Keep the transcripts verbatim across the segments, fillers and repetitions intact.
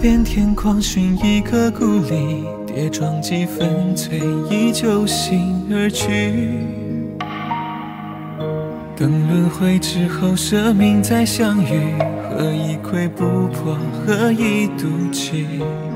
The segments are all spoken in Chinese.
遍天狂寻一个故里，跌撞几分醉意就醒而去。等轮回之后，生命再相遇，何以窥不破，何以妒忌？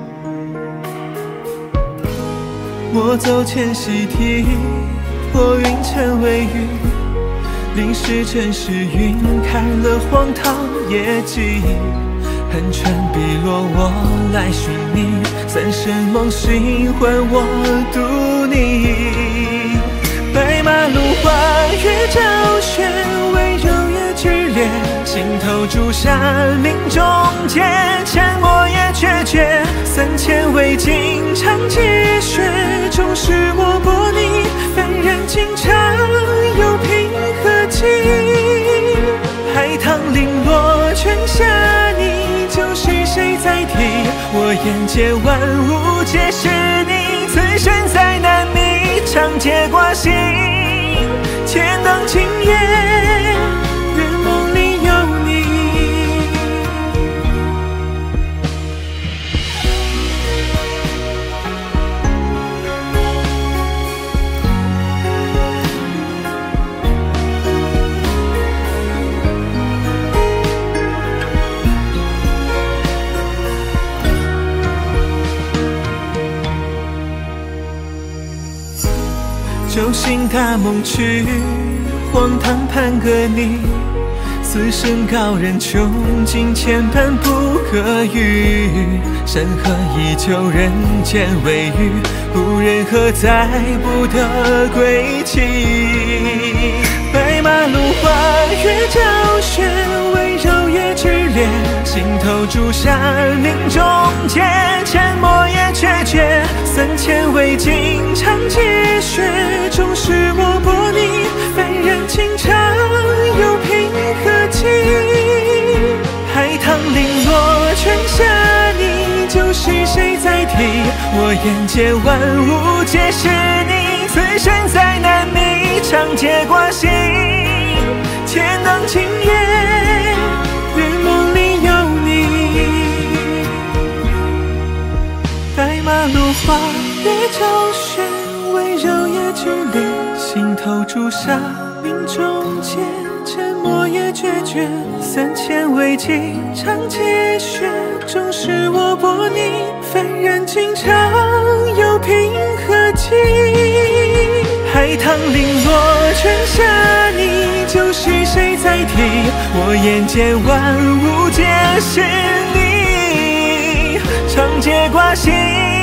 我走前夕啼，破云成为雨，淋湿尘世晕开了荒唐夜迹。寒川碧落，我来寻你，三生梦醒唤我渡你。白马路花月照雪，温柔也剧烈，心头朱砂命中劫，沉默也决绝。三千未尽长积雪，终是我薄你，凡人情长又凭何寄？海棠零落，泉下你，就是谁在提？我眼界万物皆是你，此生再难觅，长街挂心，天灯今夜，愿梦里有你。酒醒大梦去，荒唐盼个你，此生高人穷尽，千般不可语。山河依旧，人间未遇，故人何在不得归期？白马路花月照雪，温柔也剧烈，心头朱砂命中劫，沉默也决绝。三千未尽长积雪，终是我薄你，凡人情长又凭何寄？海棠零落，泉下你，就是谁在提？我眼界万物皆是你，此生再难觅，长街挂心，天灯今夜，愿梦里有你。白马路花月照雪，温柔也剧烈，心头朱砂命中劫，沉默也决绝。三千未尽长积雪，终是我薄你，凡人情长又凭何寄？海棠零落，泉下你，就是谁在提？我眼界万物皆是你，长街挂心。